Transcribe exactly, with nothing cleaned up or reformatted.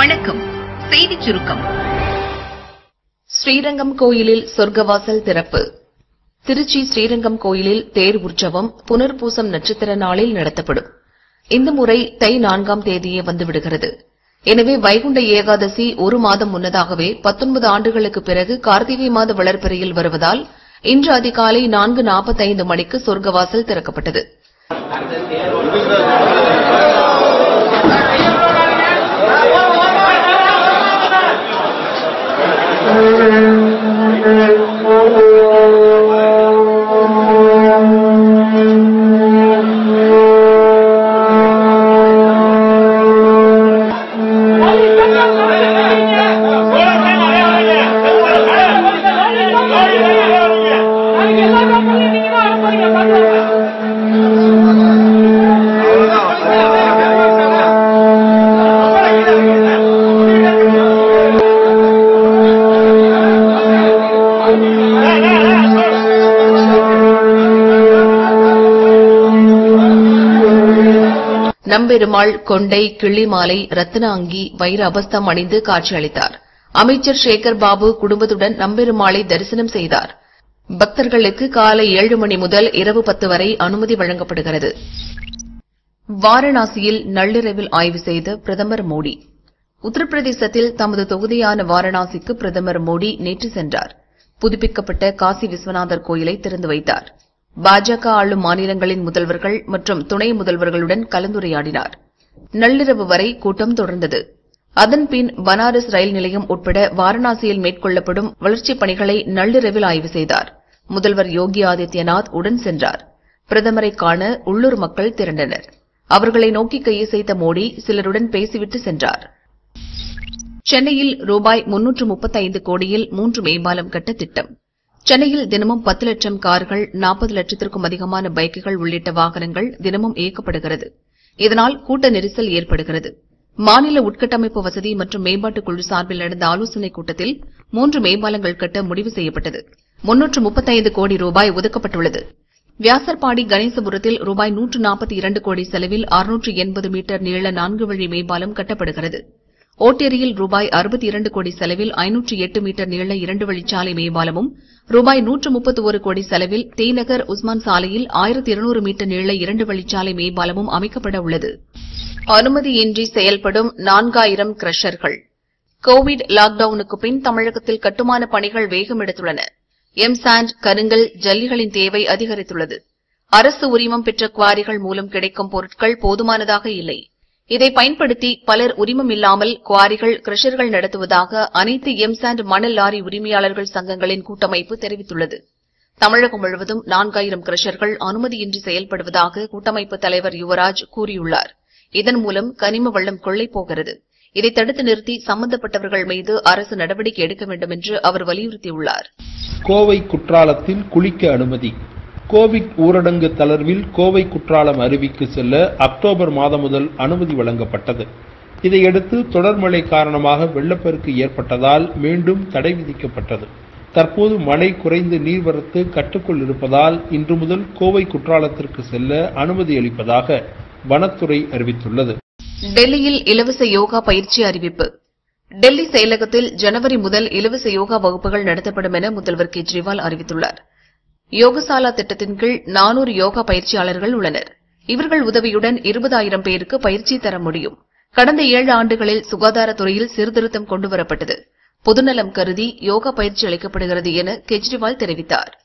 வணக்கம். செய்திச் சுருக்கம். ஸ்ரீரங்கம் கோயிலில் சொர்க்கவாசல் திறப்பு. திருச்சி ஸ்ரீரங்கம் கோயிலில் தேர் உற்சவம் புனர்பூசம் நட்சத்திர நாளில் நடத்தப்படும். இந்த முறை தை நான்காம் தேதியே வந்துவிடுகிறது. எனவே வைகுண்ட ஏகாதசி ஒரு மாதம் முன்னதாகவே பத்தொன்பது ஆண்டுகளுக்கு பிறகு கார்த்திகை மாத வளர்பிறையில் வருவதால் இன்று அதிகாலை நான்கு நாற்பத்தைந்து மணிக்கு சொர்க்கவாசல் திறக்கப்பட்டது. நம்பெருமாள் கொண்டை, கிள்ளிமாலை, ரத்தின அங்கி, வைர அபஸ்தம் அணிந்து காட்சியளித்தார். அமைச்சர் சேகர் பாபு குடும்பத்துடன் நம்பெருமாளை தரிசனம் செய்தார். பக்தர்களுக்கு காலை ஏழு மணி முதல் இரவு பத்து வரை அனுமதி வழங்கப்படுகிறது. வாரணாசியில் நள்ளிரவில் ஆய்வு செய்த பிரதமர் மோடி. உத்தரப்பிரதேசத்தில் தமது தொகுதியான வாரணாசிக்கு பிரதமர் மோடி நேற்று சென்றார். புதுப்பிக்கப்பட்ட காசி விஸ்வநாதர் கோயிலை திறந்து வைத்தார். பாஜக ஆளும் மாநிலங்களின் முதல்வர்கள் மற்றும் துணை முதல்வர்களுடன் கலந்துரையாடினார். நள்ளிரவு வரை கூட்டம் தொடர்ந்தது. அதன்பின் பனாரஸ் ரயில் நிலையம் உட்பட வாரணாசியில் மேற்கொள்ளப்படும் வளர்ச்சிப் பணிகளை நள்ளிரவில் ஆய்வு செய்தார். முதல்வர் யோகி ஆதித்யநாத் உடன் சென்றார். பிரதமரை காண உள்ளூர் மக்கள் திரண்டனர். அவர்களை நோக்கி கையசைத்த மோடி சிலருடன் பேசிவிட்டு சென்றார். சென்னையில் ரூபாய் முன்னூற்று முப்பத்தைந்து கோடியில் மூன்று மேம்பாலம் கட்ட திட்டம். சென்னையில் தினமும் பத்து லட்சம் கார்கள், நாற்பது லட்சத்திற்கும் அதிகமான பைக்குகள் உள்ளிட்ட வாகனங்கள் தினமும் இயக்கப்படுகிறது. இதனால் கூட்ட நெரிசல் ஏற்படுகிறது. மாநில உட்கட்டமைப்பு வசதி மற்றும் மேம்பாட்டுக் குழு சார்பில் நடந்த ஆலோசனைக் கூட்டத்தில் மூன்று மேம்பாலங்கள் கட்ட முடிவு செய்யப்பட்டது. முன்னூற்று முப்பத்தைந்து கோடி ரூபாய் ஒதுக்கப்பட்டுள்ளது. வியாசர்பாடி கணேசபுரத்தில் ரூபாய் நூற்று நாற்பத்தி இரண்டு கோடி செலவில் அறுநூற்று எண்பது மீட்டர் நீள நான்கு வழி மேம்பாலம் கட்டப்படுகிறது. ஓட்டேரியில் ரூபாய் அறுபத்தி இரண்டு கோடி செலவில் ஐநூற்று எட்டு மீட்டர் நீள இரண்டு வழிச்சாலை மேம்பாலமும், ரூபாய் நூற்று முப்பத்தி ஒரு கோடி செலவில் தீநகர் உஸ்மான் சாலையில் ஆயிரத்து இருநூறு மீட்டர் நீள இரண்டு வழிச்சாலை மேம்பாலமும் அமைக்கப்பட உள்ளது. அனுமதியின்றி செயல்படும் நான்காயிரம் கிரஷர்கள். கோவிட் லாக்டவுனுக்கு பின் தமிழகத்தில் கட்டுமான பணிகள் வேகம் எடுத்துள்ளன. எம்சாண்ட், கருங்கல், ஜல்லிகளின் தேவை அதிகரித்துள்ளது. அரசு உரிமம் பெற்ற குவாரிகள் மூலம் கிடைக்கும் பொருட்கள் போதுமானதாக இல்லை. இதை பயன்படுத்தி பலர் உரிமம் இல்லாமல் குவாரிகள், கிரஷர்கள் நடத்துவதாக அனைத்து எம்சாண்ட் மணல் லாரி உரிமையாளர்கள் சங்கங்களின் கூட்டமைப்பு தெரிவித்துள்ளது. தமிழகம் முழுவதும் நான்காயிரம் கிரஷர்கள் அனுமதியின்றி செயல்படுவதாக கூட்டமைப்பு தலைவர் யுவராஜ் கூறியுள்ளார். இதன் மூலம் கனிம வளம் கொள்ளை போகிறது. இதை தடுத்து நிறுத்தி சம்பந்தப்பட்டவர்கள் மீது அரசு நடவடிக்கை எடுக்க வேண்டும் என்று அவர் வலியுறுத்தியுள்ளார். கோவை குற்றாலத்தில் குளிக்க அனுமதி. கோவிட் ஊரடங்கு தளர்வில் கோவை குற்றாலம் அருவிக்கு செல்ல அக்டோபர் மாதம் முதல் அனுமதி வழங்கப்பட்டது. இதையடுத்து தொடர் மழை காரணமாக வெள்ளப்பெருக்கு ஏற்பட்டதால் மீண்டும் தடை விதிக்கப்பட்டது. தற்போது மழை குறைந்து நீர்வரத்து கட்டுக்குள் இருப்பதால் இன்று முதல் கோவை குற்றாலத்திற்கு செல்ல அனுமதி அளிப்பதாக வனத்துறை அறிவித்துள்ளது. டெல்லியில் இலவச யோகா பயிற்சி அறிவிப்பு. டெல்லி செயலகத்தில் ஜனவரி முதல் இலவச யோகா வகுப்புகள் நடத்தப்படும் என முதல்வர் கெஜ்ரிவால் அறிவித்துள்ளார். யோகசாலா திட்டத்தின் கீழ் நானூறு யோகா பயிற்சியாளர்கள் உள்ளனர். இவர்கள் உதவியுடன் இருபதாயிரம் பேருக்கு பயிற்சி தர முடியும். கடந்த ஏழு ஆண்டுகளில் சுகாதாரத்துறையில் சீர்திருத்தம் கொண்டுவரப்பட்டது. பொதுநலம் கருதி யோகா பயிற்சி அளிக்கப்படுகிறது என கெஜ்ரிவால் தெரிவித்தார்.